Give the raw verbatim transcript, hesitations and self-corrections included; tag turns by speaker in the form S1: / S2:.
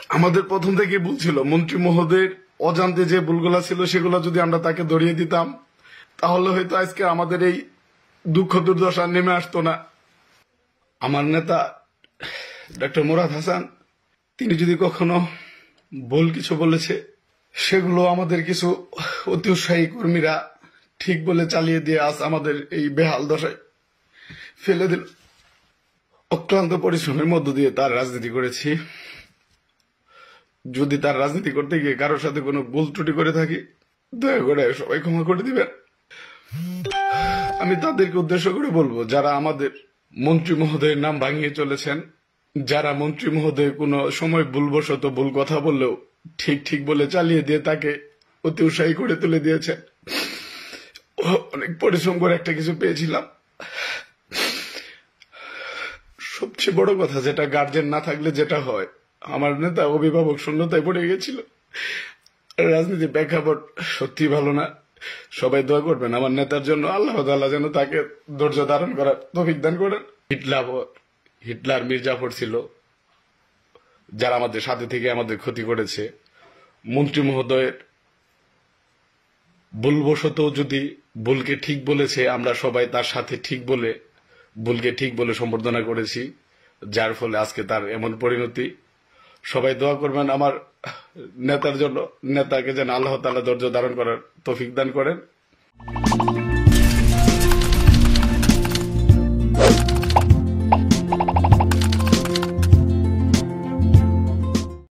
S1: আমাদের প্রথম থেকে ভুল ছিল। মন্ত্রী মহোদয়ের অজান্তে যে ভুলগুলা ছিল সেগুলো যদি আমরা তাকে ধরিয়ে দিতাম তাহলে হয়তো আজকে আমাদের এই দুঃখ দুর্দশা নেমে আসতো না। আমার নেতা ডক্টর মুরাদ হাসান তিনি যদি কখনো ভুল কিছু বলেছে সেগুলো আমাদের কিছু অতি উৎসাহী কর্মীরা ঠিক বলে চালিয়ে দিয়ে আজ আমাদের এই বেহাল দশায় ফেলে দিল। অক্লান্ত পরিশ্রমের মধ্য দিয়ে তার রাজনীতি করেছি। যদি তার রাজনীতি করতে গিয়ে কারোর সাথে কোনো ভুল ত্রুটি করে থাকি দয়া করে সবাই ক্ষমা করে দিবেন। আমি তাদেরকে উদ্দেশ্য করে বলবো যারা আমাদের মন্ত্রী মহোদয়ের নাম ভাঙিয়ে চলেছেন, যারা মন্ত্রী মহোদয় কোনো সময় ভুলবশত ভুল কথা বললেও ঠিক ঠিক বলে চালিয়ে দিয়ে তাকে অতি উৎসাহী করে তুলে দিয়েছেন। অনেক পরিশ্রম করে একটা কিছু পেয়েছিলাম। সবচেয়ে বড় কথা যেটা গার্জেন না থাকলে যেটা হয়, আমার নেতা অভিভাবক শূন্যতায় পড়ে গেছিল। রাজনীতির প্রেক্ষাপট সত্যি ভালো না। সবাই দোয়া করবেন আমার নেতার জন্য, আল্লাহ তাআলা যেন তাকে ধৈর্য ধারণ করার তৌফিক দান করেন। হিটলার হিটলার মির্জাফর ছিল যারা আমাদের সাথে থেকে আমাদের ক্ষতি করেছে। মন্ত্রী মহোদয়ের ভুলবশত যদি ভুলকে ঠিক বলেছে, আমরা সবাই তার সাথে ঠিক বলে ভুলকে ঠিক বলে সম্বর্ধনা করেছি, যার ফলে আজকে তার এমন পরিণতি। সবাই দোয়া করবেন আমার নেতার জন্য, নেতাকে যেন আল্লাহ তাআলা ধৈর্য ধারণ করার তৌফিক দান করেন।